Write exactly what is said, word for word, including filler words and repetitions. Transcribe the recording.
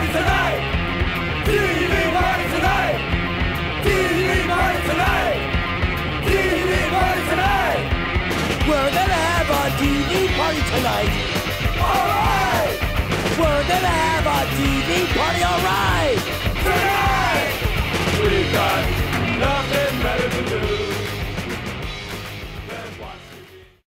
party tonight! T V party tonight! T V party tonight! T V party tonight! We're gonna have a T V party tonight! Alright! We're gonna have a T V party, alright!